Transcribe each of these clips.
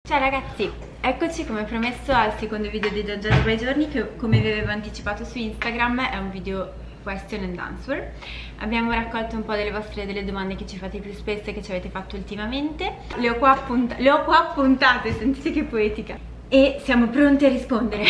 Ciao ragazzi, eccoci come promesso al secondo video di Giorgiato by Giorni, che come vi avevo anticipato su Instagram è un video question and answer. Abbiamo raccolto un po' delle domande che ci fate più spesso e che ci avete fatto ultimamente. Le ho qua appuntate, sentite che poetica. E siamo pronti a rispondere.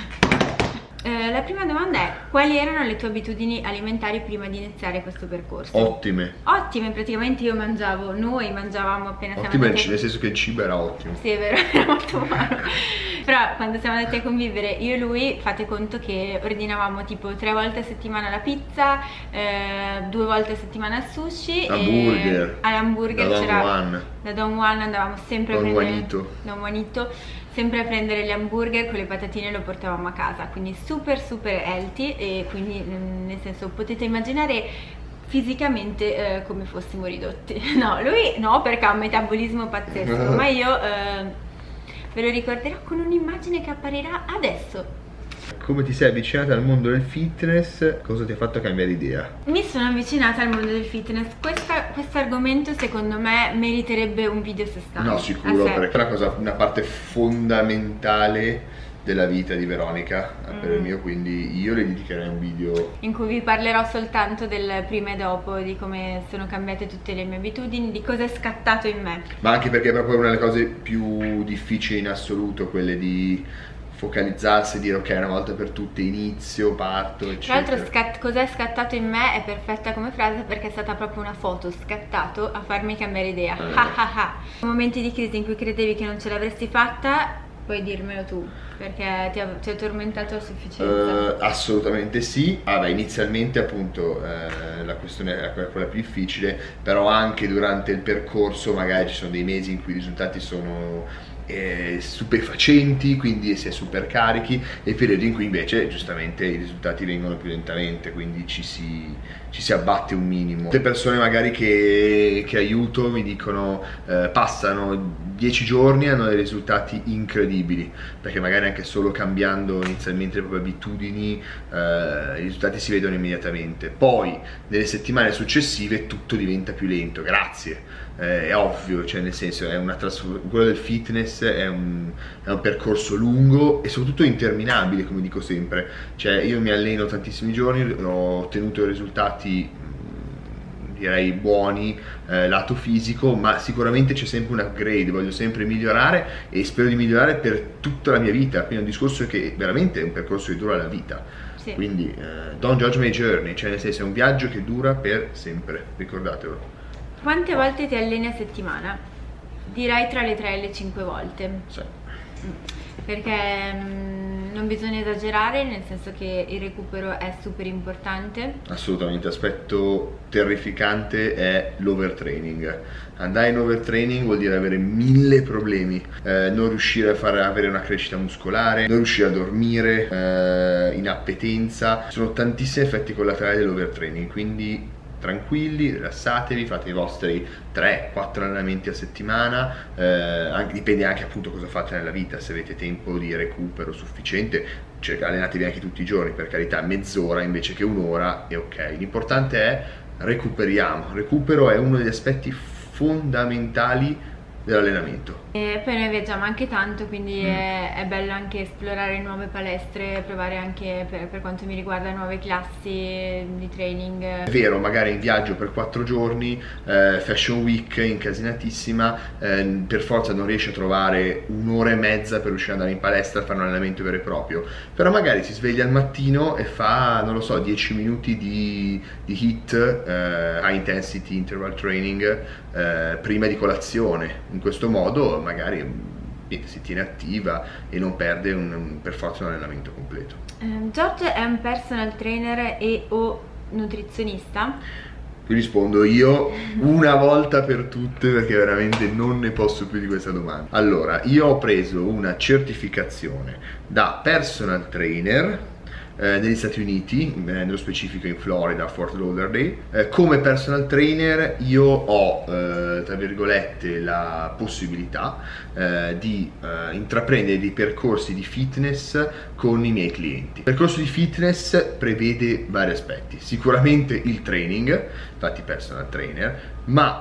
La prima domanda è: quali erano le tue abitudini alimentari prima di iniziare questo percorso? Ottime. Ottime, praticamente noi mangiavamo appena siamo Ottime andati... nel senso che il cibo era ottimo. Sì, è vero, era molto buono. Però quando siamo andati a convivere io e lui, fate conto che ordinavamo tipo 3 volte a settimana la pizza, 2 volte a settimana il sushi, hamburger. All'hamburger c'era da Don Juan, andavamo sempre a prendere Don Juanito, sempre a prendere gli hamburger con le patatine, lo portavamo a casa, quindi super healthy. E quindi nel senso potete immaginare fisicamente come fossimo ridotti. No, lui no, perché ha un metabolismo pazzesco, ma io ve lo ricorderò con un'immagine che apparirà adesso. Come ti sei avvicinata al mondo del fitness? Cosa ti ha fatto cambiare idea? Mi sono avvicinata al mondo del fitness. Questo argomento secondo me meriterebbe un video a sé stante. No, sicuro, perché è una parte fondamentale della vita di Veronica per il mio, quindi io le dedicherei un video in cui vi parlerò soltanto del prima e dopo, di come sono cambiate tutte le mie abitudini, di cosa è scattato in me. Ma anche perché è proprio una delle cose più difficili in assoluto, quelle di focalizzarsi e dire ok, una volta per tutte inizio, parto, eccetera. Tra l'altro cos'è scattato in me è perfetta come frase, perché è stata proprio una foto scattato a farmi cambiare idea. Momenti di crisi in cui credevi che non ce l'avresti fatta, puoi dirmelo tu, perché ti ho tormentato a sufficienza. Assolutamente sì. Inizialmente appunto la questione era quella più difficile, però anche durante il percorso magari ci sono dei mesi in cui i risultati sono stupefacenti, quindi si è super carichi, e periodi in cui invece giustamente i risultati vengono più lentamente, quindi ci si abbatte un minimo. Le persone magari che aiuto mi dicono passano 10 giorni e hanno dei risultati incredibili, perché magari anche solo cambiando inizialmente le proprie abitudini i risultati si vedono immediatamente. Poi nelle settimane successive tutto diventa più lento, grazie. È ovvio, cioè nel senso quello del fitness è un percorso lungo e soprattutto interminabile, come dico sempre. Cioè io mi alleno tantissimi giorni, ho ottenuto risultati direi buoni lato fisico, ma sicuramente c'è sempre un upgrade, voglio sempre migliorare e spero di migliorare per tutta la mia vita, quindi è un discorso che veramente è un percorso che dura la vita. Sì. Quindi don't judge my journey, cioè nel senso è un viaggio che dura per sempre, ricordatelo. Quante volte ti alleni a settimana? Direi tra le 3 e le 5 volte. Sì. Perché non bisogna esagerare, nel senso che il recupero è super importante. Assolutamente. Aspetto terrificante è l'overtraining. Andare in overtraining vuol dire avere 1000 problemi, non riuscire a avere una crescita muscolare, non riuscire a dormire, inappetenza. Sono tantissimi effetti collaterali dell'overtraining, quindi tranquilli, rilassatevi, fate i vostri 3-4 allenamenti a settimana, dipende anche appunto cosa fate nella vita. Se avete tempo di recupero sufficiente, allenatevi anche tutti i giorni, per carità, mezz'ora invece che un'ora è ok. L'importante è recuperiamo. Recupero è uno degli aspetti fondamentali dell'allenamento. E poi noi viaggiamo anche tanto, quindi è bello anche esplorare nuove palestre, provare anche per quanto mi riguarda nuove classi di training. È vero, magari in viaggio per 4 giorni, Fashion Week incasinatissima, per forza non riesci a trovare un'ora e mezza per riuscire ad andare in palestra a fare un allenamento vero e proprio, però magari si sveglia al mattino e fa, non lo so, 10 minuti di HIIT, High Intensity Interval Training, prima di colazione. In questo modo magari si tiene attiva e non perde per forza un allenamento completo. Giorgio è un personal trainer e o nutrizionista? Qui rispondo io una volta per tutte, perché veramente non ne posso più di questa domanda. Allora, io ho preso una certificazione da personal trainer negli Stati Uniti, nello specifico in Florida, a Fort Lauderdale. Come personal trainer io ho, tra virgolette, la possibilità di intraprendere dei percorsi di fitness con i miei clienti. Il percorso di fitness prevede vari aspetti, sicuramente il training, infatti personal trainer, ma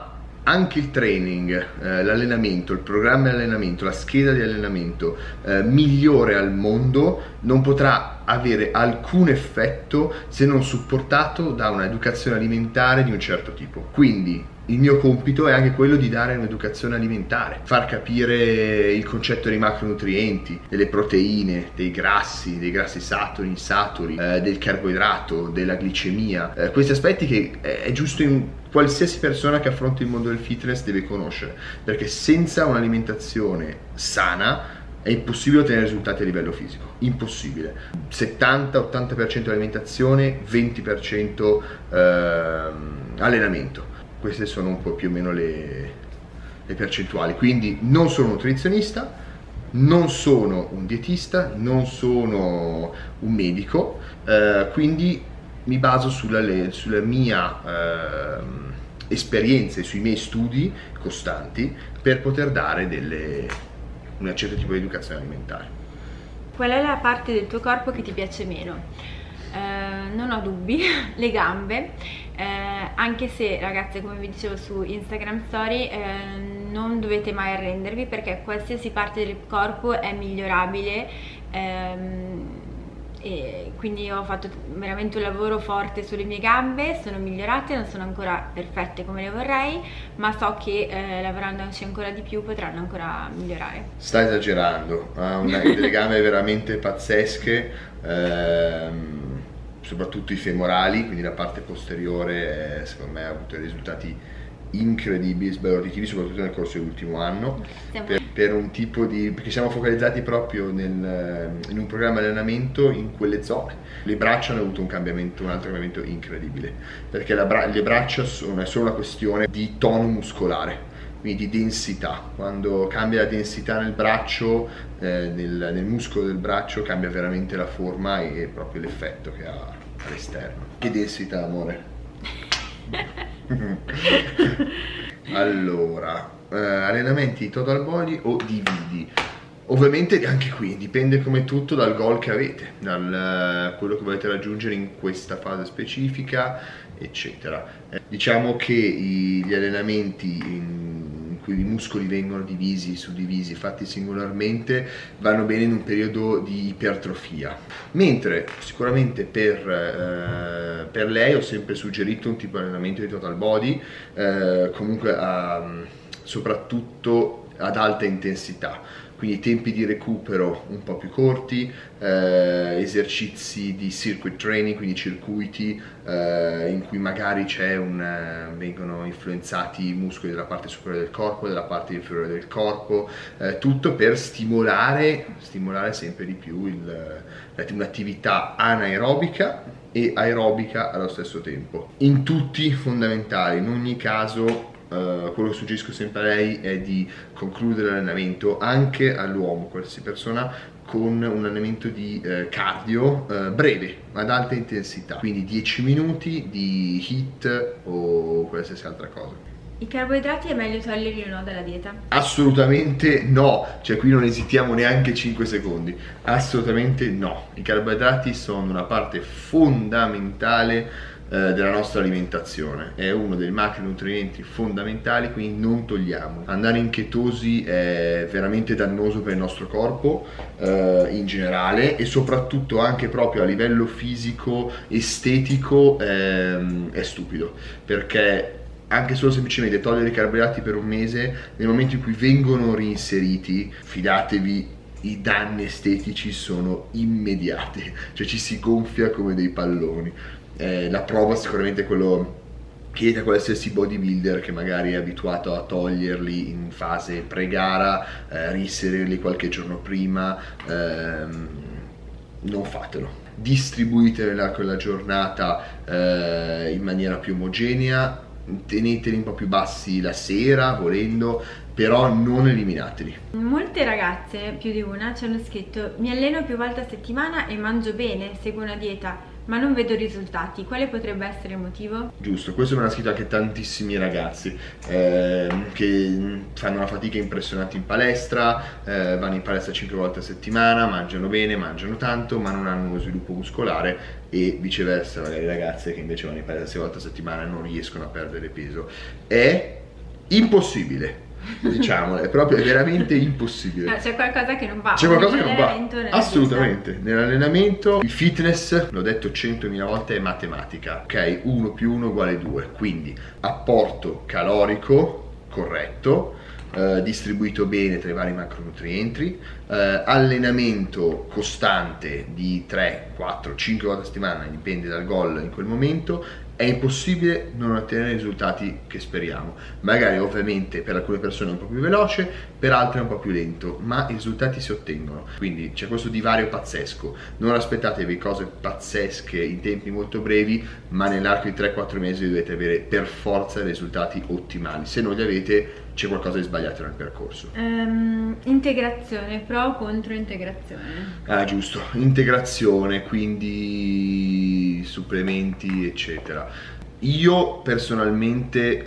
anche il training, l'allenamento, il programma di allenamento, la scheda di allenamento migliore al mondo non potrà avere alcun effetto se non supportato da un'educazione alimentare di un certo tipo. Quindi il mio compito è anche quello di dare un'educazione alimentare, far capire il concetto dei macronutrienti, delle proteine, dei grassi saturi, insaturi, del carboidrato, della glicemia, questi aspetti che è giusto in qualsiasi persona che affronti il mondo del fitness deve conoscere, perché senza un'alimentazione sana è impossibile ottenere risultati a livello fisico, impossibile. 70-80% alimentazione, 20% allenamento. Queste sono un po' più o meno le percentuali. Quindi non sono un nutrizionista, non sono un dietista, non sono un medico, quindi mi baso sulla mia esperienza e sui miei studi costanti per poter dare un certo tipo di educazione alimentare. Qual è la parte del tuo corpo che ti piace meno? Non ho dubbi, le gambe, anche se ragazze, come vi dicevo su Instagram Story, non dovete mai arrendervi, perché qualsiasi parte del corpo è migliorabile, e quindi ho fatto veramente un lavoro forte sulle mie gambe, sono migliorate, non sono ancora perfette come le vorrei, ma so che lavorandoci ancora di più potranno ancora migliorare. Sta esagerando, ha delle gambe veramente pazzesche, soprattutto i femorali, quindi la parte posteriore secondo me ha avuto dei risultati incredibili, sbalorditivi, soprattutto nel corso dell'ultimo anno, per un tipo di, perché siamo focalizzati proprio in un programma di allenamento in quelle zone. Le braccia hanno avuto un altro cambiamento incredibile, perché le braccia è solo una questione di tono muscolare, quindi di densità. Quando cambia la densità nel braccio, nel muscolo del braccio, cambia veramente la forma e proprio l'effetto che ha all'esterno. Che densità, amore? Allora, allenamenti total body o dividi? Ovviamente anche qui dipende come tutto dal goal che avete, da quello che volete raggiungere in questa fase specifica, eccetera. Diciamo che gli allenamenti in cui i muscoli vengono suddivisi, fatti singolarmente, vanno bene in un periodo di ipertrofia, mentre sicuramente per lei ho sempre suggerito un tipo di allenamento di total body, comunque soprattutto ad alta intensità, quindi tempi di recupero un po' più corti, esercizi di circuit training, quindi circuiti in cui magari vengono influenzati i muscoli della parte superiore del corpo, della parte inferiore del corpo, tutto per stimolare sempre di più un'attività anaerobica e aerobica allo stesso tempo. In tutti fondamentali, in ogni caso. Quello che suggerisco sempre a lei è di concludere l'allenamento anche all'uomo, qualsiasi persona, con un allenamento di cardio breve, ad alta intensità, quindi 10 minuti di HIIT o qualsiasi altra cosa. I carboidrati è meglio toglierli o no dalla dieta? Assolutamente no, cioè qui non esitiamo neanche 5 secondi, assolutamente no. I carboidrati sono una parte fondamentale della nostra alimentazione, è uno dei macronutrienti fondamentali, quindi non togliamo. Andare in chetosi è veramente dannoso per il nostro corpo in generale, e soprattutto anche proprio a livello fisico, estetico, è stupido, perché anche solo semplicemente togliere i carboidrati per un mese, nel momento in cui vengono reinseriti, fidatevi, i danni estetici sono immediati, cioè ci si gonfia come dei palloni. La prova sicuramente è quello chiedete a qualsiasi bodybuilder che magari è abituato a toglierli in fase pre-gara, reinserirli qualche giorno prima, non fatelo. Distribuiteli nell'arco della giornata in maniera più omogenea, teneteli un po' più bassi la sera volendo, però non eliminateli. Molte ragazze, più di una, ci hanno scritto: mi alleno più volte a settimana e mangio bene, seguo una dieta, ma non vedo risultati. Quale potrebbe essere il motivo? Giusto, questo me l'ha scritto anche tantissimi ragazzi che fanno una fatica impressionante in palestra, vanno in palestra 5 volte a settimana, mangiano bene, mangiano tanto, ma non hanno uno sviluppo muscolare, e viceversa, magari ragazze che invece vanno in palestra 6 volte a settimana e non riescono a perdere peso. È impossibile, diciamo, è veramente impossibile. No, c'è qualcosa che non va. C'è qualcosa che non va, assolutamente. Nell'allenamento, il fitness, l'ho detto 100.000 volte, è matematica, ok? 1 più 1 uguale 2, quindi apporto calorico corretto, distribuito bene tra i vari macronutrienti, allenamento costante di 3, 4, 5 volte a settimana, dipende dal goal in quel momento. È impossibile non ottenere i risultati che speriamo. Magari ovviamente per alcune persone è un po' più veloce, per altre è un po' più lento, ma i risultati si ottengono. Quindi c'è questo divario pazzesco. Non aspettatevi cose pazzesche in tempi molto brevi, ma nell'arco di 3-4 mesi dovete avere per forza risultati ottimali. Se non li avete, c'è qualcosa di sbagliato nel percorso. Integrazione, pro o contro integrazione? Ah, giusto, integrazione, quindi supplementi eccetera. Io personalmente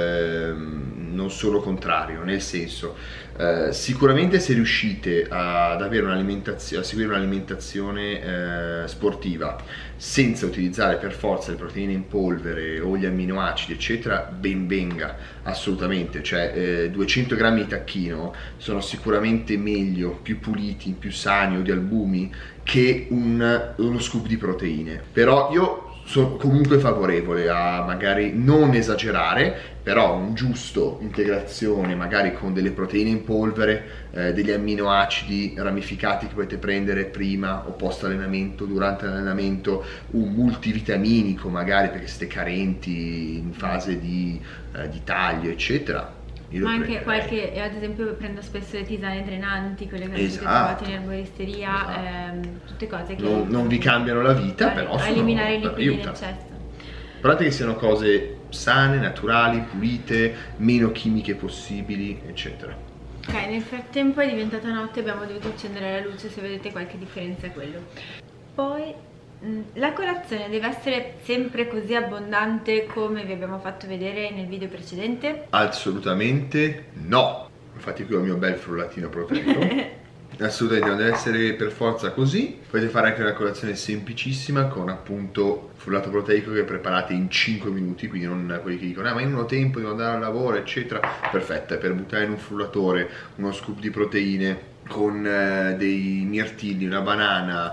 non sono contrario, nel senso, sicuramente se riuscite ad avere un'alimentazione, a seguire un'alimentazione sportiva senza utilizzare per forza le proteine in polvere o gli amminoacidi eccetera, ben venga, assolutamente. Cioè 200 grammi di tacchino sono sicuramente meglio, più puliti, più sani o di albumi che uno scoop di proteine. Però io sono comunque favorevole a magari non esagerare, però un giusto integrazione magari con delle proteine in polvere, degli amminoacidi ramificati che potete prendere prima o post allenamento, durante l'allenamento, un multivitaminico magari perché siete carenti in fase di taglio eccetera. Ma anche qualche, ad esempio prendo spesso le tisane drenanti, quelle che trovate in erboristeria, tutte cose che non vi cambiano la vita, però eliminare i liquidi in eccesso. Guardate che siano cose sane, naturali, pulite, meno chimiche possibili, eccetera. Ok, nel frattempo è diventata notte, abbiamo dovuto accendere la luce, se vedete qualche differenza è quello. Poi la colazione deve essere sempre così abbondante come vi abbiamo fatto vedere nel video precedente? Assolutamente no. Infatti qui ho il mio bel frullatino proteico. Assolutamente non deve essere per forza così. Potete fare anche una colazione semplicissima con appunto frullato proteico che preparate in 5 minuti, quindi non quelli che dicono ma io non ho tempo, devo andare al lavoro eccetera. Perfetta, per buttare in un frullatore uno scoop di proteine con dei mirtilli, una banana,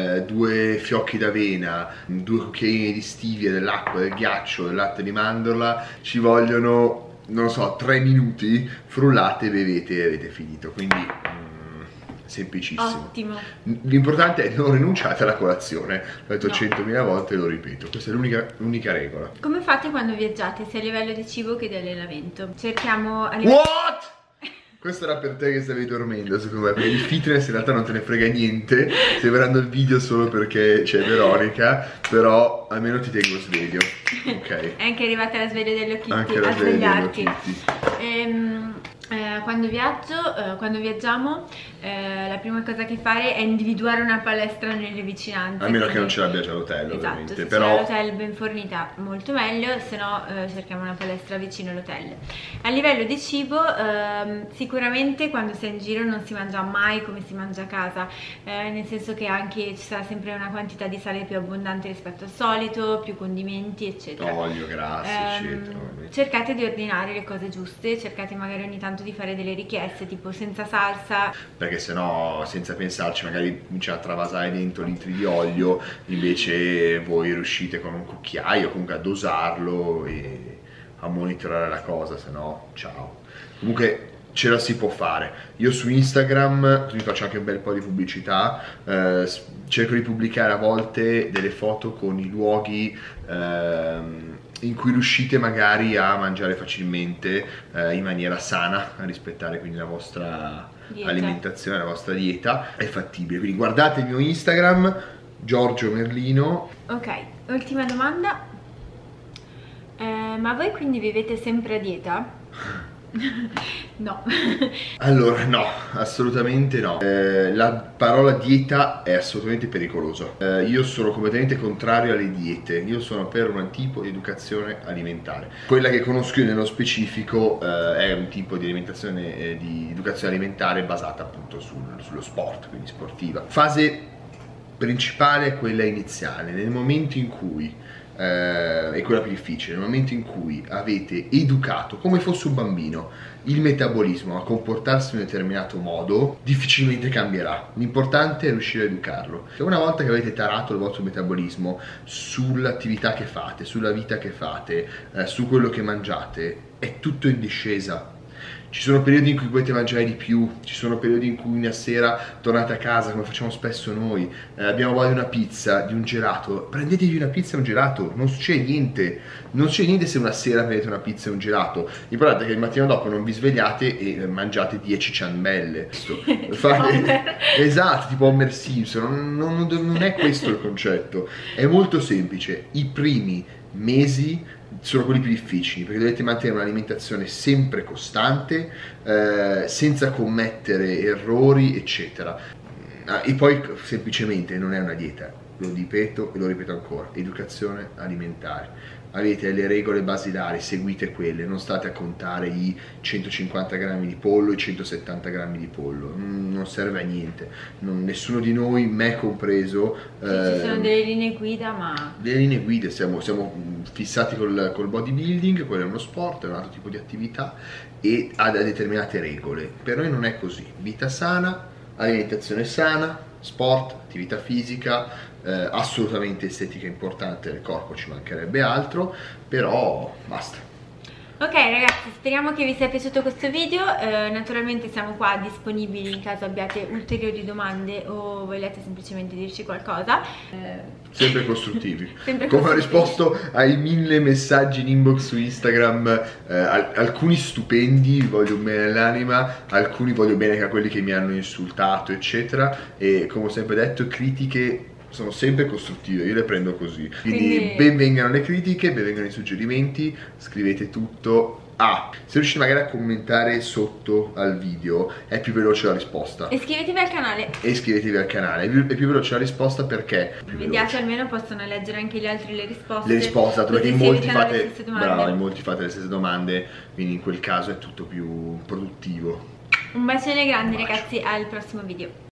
2 fiocchi d'avena, 2 cucchiaini di stevia, dell'acqua, del ghiaccio, del latte di mandorla, ci vogliono, non lo so, 3 minuti, frullate, bevete e avete finito. Quindi semplicissimo. Ottimo. L'importante è non rinunciate alla colazione. L'ho detto 100.000 volte e lo ripeto. Questa è l'unica regola. Come fate quando viaggiate, sia a livello di cibo che di allenamento? Cerchiamo What? Questo era per te che stavi dormendo, secondo me, perché di fitness in realtà non te ne frega niente. Stai vedendo il video solo perché c'è Veronica, però almeno ti tengo sveglio. Ok. È anche arrivata la sveglia dello Kitty, anche la a sveglia dello svegliarti. Kitty. Quando viaggiamo, la prima cosa che fare è individuare una palestra nelle vicinanze. A meno che non ce l'abbia già l'hotel, esatto, ovviamente. Se però c'è l'hotel ben fornita, molto meglio, se no cerchiamo una palestra vicino all'hotel. A livello di cibo, sicuramente quando si è in giro non si mangia mai come si mangia a casa, nel senso che anche ci sarà sempre una quantità di sale più abbondante rispetto al solito, più condimenti eccetera, olio, grassi eccetera. Cercate di ordinare le cose giuste, cercate magari ogni tanto di fare delle richieste tipo senza salsa, perché sennò senza pensarci magari comincia a travasare dentro litri di olio, invece voi riuscite con un cucchiaio comunque a dosarlo e a monitorare la cosa, sennò ciao. Comunque ce la si può fare. Io su Instagram mi faccio anche un bel po' di pubblicità, cerco di pubblicare a volte delle foto con i luoghi in cui riuscite magari a mangiare facilmente in maniera sana, a rispettare quindi la vostra alimentazione, la vostra dieta, è fattibile. Quindi guardate il mio Instagram, Giorgio Merlino. Ok, ultima domanda, ma voi quindi vivete sempre a dieta? No. Allora no, assolutamente no. La parola dieta è assolutamente pericolosa. Io sono completamente contrario alle diete. Io sono per un tipo di educazione alimentare. Quella che conosco io nello specifico è un tipo di alimentazione, di educazione alimentare basata appunto sullo sport, quindi sportiva. Fase principale è quella iniziale, nel momento in cui è quella più difficile. Nel momento in cui avete educato, come fosse un bambino, il metabolismo a comportarsi in un determinato modo, difficilmente cambierà. L'importante è riuscire a educarlo. E una volta che avete tarato il vostro metabolismo sull'attività che fate, sulla vita che fate, su quello che mangiate, è tutto in discesa. Ci sono periodi in cui potete mangiare di più, ci sono periodi in cui una sera tornate a casa, come facciamo spesso noi, abbiamo voglia di una pizza, di un gelato, prendetevi una pizza e un gelato, non succede niente. Non succede niente se una sera prendete una pizza e un gelato. L'importante è che il mattino dopo non vi svegliate e mangiate 10 ciambelle. Esatto, tipo Homer Simpson, non è questo il concetto. È molto semplice. I primi mesi sono quelli più difficili, perché dovete mantenere un'alimentazione sempre costante, senza commettere errori, eccetera. E poi semplicemente non è una dieta, lo ripeto e lo ripeto ancora: educazione alimentare. Avete le regole basilari, seguite quelle, non state a contare i 150 grammi di pollo, i 170 grammi di pollo, non serve a niente. Nessuno di noi, me compreso, ci sono delle linee guida, ma delle linee guida, siamo fissati col bodybuilding, quello è uno sport, è un altro tipo di attività e ha determinate regole. Per noi non è così: vita sana, alimentazione sana, sport, attività fisica, assolutamente estetica importante del corpo, ci mancherebbe altro, però basta. Ok ragazzi, speriamo che vi sia piaciuto questo video, naturalmente siamo qua disponibili in caso abbiate ulteriori domande o vogliate semplicemente dirci qualcosa. Sempre costruttivi. Sempre come costruttivi. ho risposto ai 1000 messaggi in inbox su Instagram, alcuni stupendi, voglio bene all'anima, alcuni voglio bene a quelli che mi hanno insultato eccetera, e come ho sempre detto, critiche sono sempre costruttive, io le prendo così. Quindi benvengano le critiche, benvengano i suggerimenti, scrivete tutto. Se riuscite magari a commentare sotto al video è più veloce la risposta. E iscrivetevi al canale. E iscrivetevi al canale, è più veloce la risposta perché I mediati almeno possono leggere anche gli altri le risposte. Le risposte, perché in molti fate le stesse domande, quindi in quel caso è tutto più produttivo. Un bacione grande ragazzi, al prossimo video.